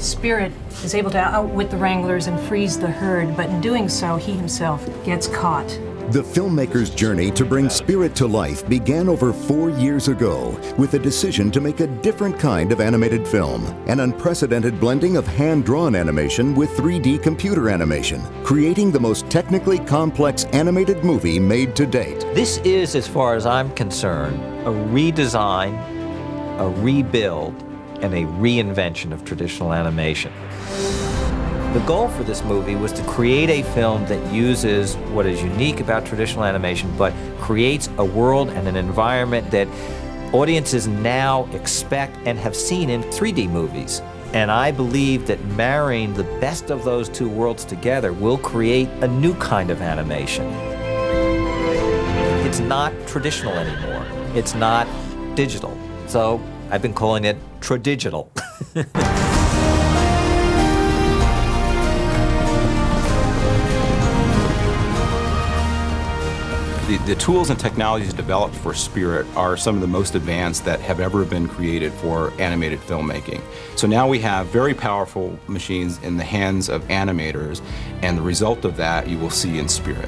Spirit is able to outwit the Wranglers and freeze the herd, but in doing so, he himself gets caught. The filmmaker's journey to bring Spirit to life began over 4 years ago with a decision to make a different kind of animated film, an unprecedented blending of hand-drawn animation with 3D computer animation, creating the most technically complex animated movie made to date. This is, as far as I'm concerned, a redesign, a rebuild, and a reinvention of traditional animation. The goal for this movie was to create a film that uses what is unique about traditional animation, but creates a world and an environment that audiences now expect and have seen in 3D movies. And I believe that marrying the best of those two worlds together will create a new kind of animation. It's not traditional anymore. It's not digital. So I've been calling it tradigital. The tools and technologies developed for Spirit are some of the most advanced that have ever been created for animated filmmaking. So now we have very powerful machines in the hands of animators, and the result of that you will see in Spirit.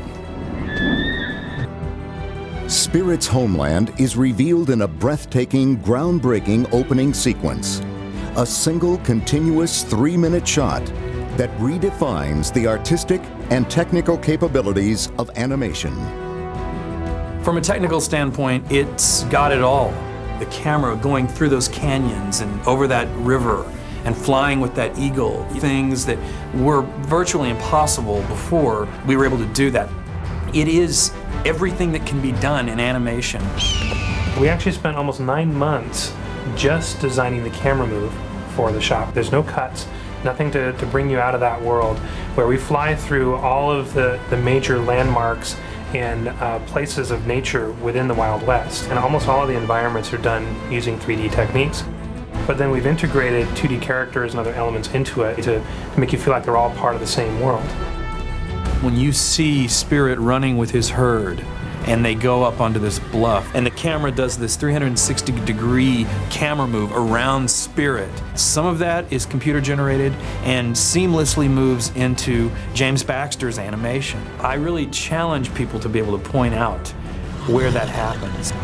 Spirit's homeland is revealed in a breathtaking, groundbreaking opening sequence. A single, continuous 3-minute shot that redefines the artistic and technical capabilities of animation. From a technical standpoint, it's got it all. The camera going through those canyons and over that river and flying with that eagle, things that were virtually impossible before we were able to do that. It is everything that can be done in animation. We actually spent almost 9 months just designing the camera move for the shop. There's no cuts, nothing to bring you out of that world, where we fly through all of the major landmarks and places of nature within the Wild West. And almost all of the environments are done using 3D techniques. But then we've integrated 2D characters and other elements into it to make you feel like they're all part of the same world. When you see Spirit running with his herd, and they go up onto this bluff, and the camera does this 360-degree camera move around Spirit. Some of that is computer generated and seamlessly moves into James Baxter's animation. I really challenge people to be able to point out where that happens.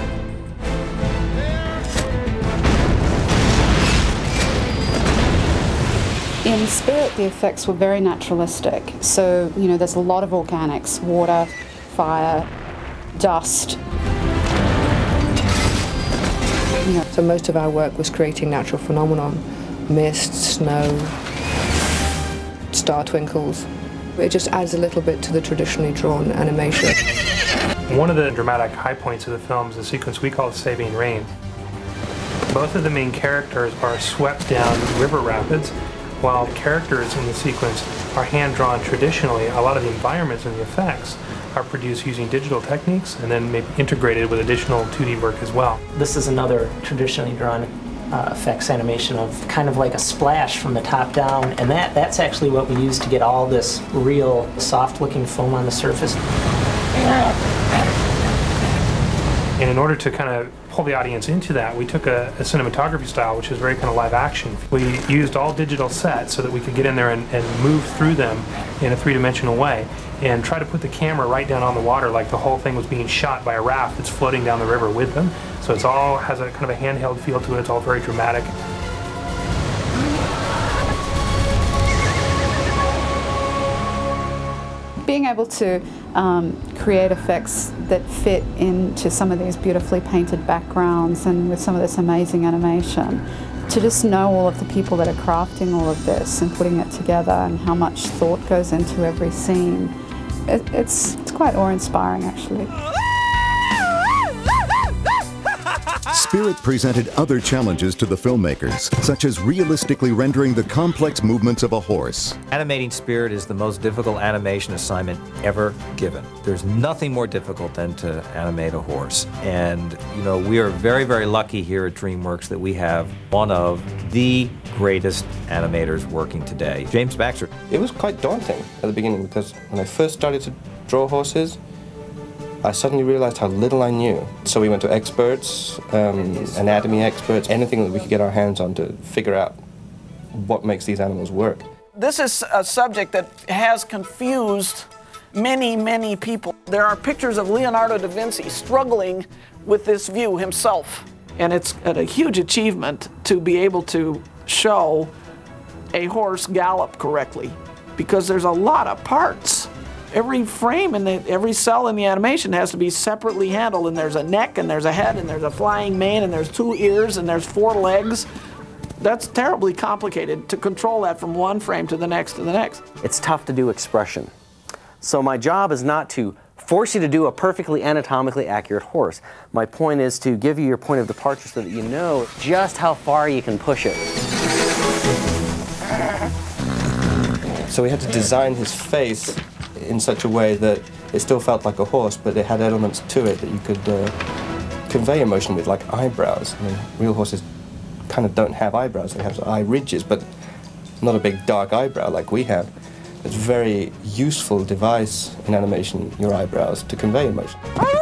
In Spirit, the effects were very naturalistic. So, you know, there's a lot of organics, water, fire, dust. So most of our work was creating natural phenomenon, mist, snow, star twinkles. It just adds a little bit to the traditionally drawn animation. One of the dramatic high points of the film is a sequence we call Sabine Rain. Both of the main characters are swept down river rapids, while the characters in the sequence are hand-drawn traditionally. A lot of the environments and the effects are produced using digital techniques and then maybe integrated with additional 2D work as well. This is another traditionally drawn effects animation of kind of like a splash from the top down, and that's actually what we use to get all this real soft-looking foam on the surface. And in order to kind of pull the audience into that, we took a cinematography style which is very kind of live action. We used all digital sets so that we could get in there and move through them in a three-dimensional way and try to put the camera right down on the water like the whole thing was being shot by a raft that's floating down the river with them. So it's all has a kind of a handheld feel to it. It's all very dramatic. Being able to create effects that fit into some of these beautifully painted backgrounds and with some of this amazing animation, to just know all of the people that are crafting all of this and putting it together and how much thought goes into every scene, it's quite awe-inspiring actually. Spirit presented other challenges to the filmmakers, such as realistically rendering the complex movements of a horse. Animating Spirit is the most difficult animation assignment ever given. There's nothing more difficult than to animate a horse. And, you know, we are very, very lucky here at DreamWorks that we have one of the greatest animators working today, James Baxter. It was quite daunting at the beginning because when I first started to draw horses, I suddenly realized how little I knew. So we went to experts, anatomy experts, anything that we could get our hands on to figure out what makes these animals work. This is a subject that has confused many, many people. There are pictures of Leonardo da Vinci struggling with this view himself. And it's a huge achievement to be able to show a horse gallop correctly, because there's a lot of parts. Every frame and every cell in the animation has to be separately handled, and there's a neck, and there's a head, and there's a flying mane, and there's 2 ears, and there's 4 legs. That's terribly complicated to control that from one frame to the next to the next. It's tough to do expression. So my job is not to force you to do a perfectly anatomically accurate horse. My point is to give you your point of departure so that you know just how far you can push it. So we had to design his face in such a way that it still felt like a horse, but it had elements to it that you could convey emotion with, like eyebrows. I mean, real horses kind of don't have eyebrows. They have eye ridges, but not a big dark eyebrow like we have. It's a very useful device in animation, your eyebrows, to convey emotion.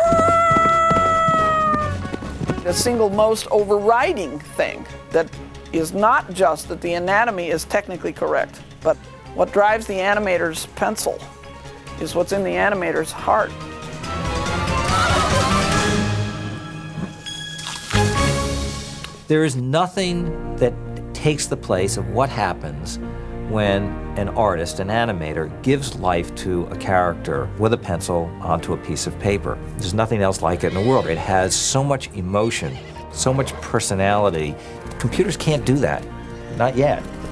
The single most overriding thing that is not just that the anatomy is technically correct, but what drives the animator's pencil is what's in the animator's heart. There is nothing that takes the place of what happens when an artist, an animator, gives life to a character with a pencil onto a piece of paper. There's nothing else like it in the world. It has so much emotion, so much personality. Computers can't do that, not yet.